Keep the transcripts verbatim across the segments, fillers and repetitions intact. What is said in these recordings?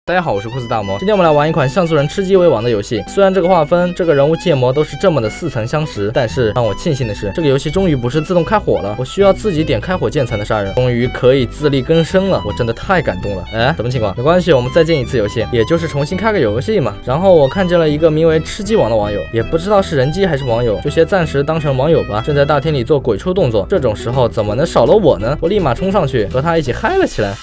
大家好，我是酷似大魔。今天我们来玩一款像素人吃鸡为王的游戏。虽然这个画风、这个人物建模都是这么的似曾相识，但是让我庆幸的是，这个游戏终于不是自动开火了，我需要自己点开火键才能杀人，终于可以自力更生了，我真的太感动了。哎，什么情况？没关系，我们再进一次游戏，也就是重新开个游戏嘛。然后我看见了一个名为吃鸡王的网友，也不知道是人机还是网友，就先暂时当成网友吧。正在大厅里做鬼畜动作，这种时候怎么能少了我呢？我立马冲上去和他一起嗨了起来。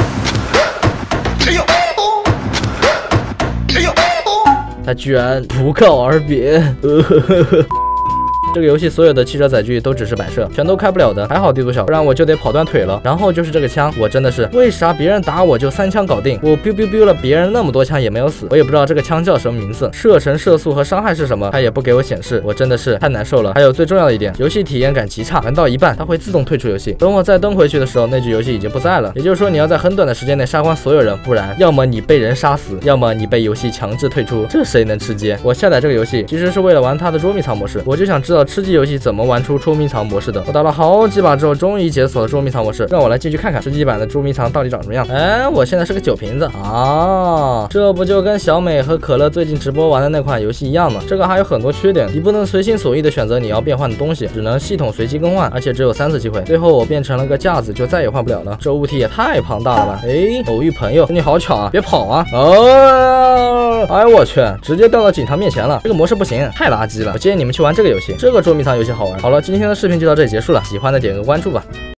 他居然不告而别，呃呵呵呵。这个游戏所有的汽车载具都只是摆设，全都开不了的。还好地图小，不然我就得跑断腿了。然后就是这个枪，我真的是为啥别人打我就三枪搞定，我 biu biu biu 了别人那么多枪也没有死。我也不知道这个枪叫什么名字，射程、射速和伤害是什么，它也不给我显示，我真的是太难受了。还有最重要的一点，游戏体验感极差，玩到一半它会自动退出游戏。等我再登回去的时候，那局游戏已经不在了。也就是说，你要在很短的时间内杀光所有人，不然要么你被人杀死，要么你被游戏强制退出。这谁能吃鸡？我下载这个游戏其实是为了玩它的捉迷藏模式，我就想知道吃鸡游戏怎么玩出捉迷藏模式的。我打了好几把之后，终于解锁了捉迷藏模式，让我来进去看看吃鸡版的捉迷藏到底长什么样。哎，我现在是个酒瓶子啊，这不就跟小美和可乐最近直播玩的那款游戏一样吗？这个还有很多缺点，你不能随心所欲的选择你要变换的东西，只能系统随机更换，而且只有三次机会。最后我变成了个架子，就再也换不了了。这物体也太庞大了吧！哎，偶遇朋友，你好巧啊，别跑啊！哦，哎我去，直接掉到警察面前了。这个模式不行，太垃圾了。我建议你们去玩这个游戏，这个捉迷藏游戏好玩。好了，今天的视频就到这里结束了，喜欢的点个关注吧。